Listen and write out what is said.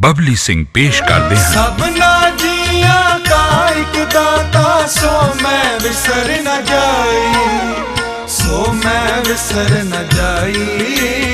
बबली सिंह पेश करते हैं। सबना जिया का एक दाता, सो मैं विसर न जाई, सो मैं विसर न जाई।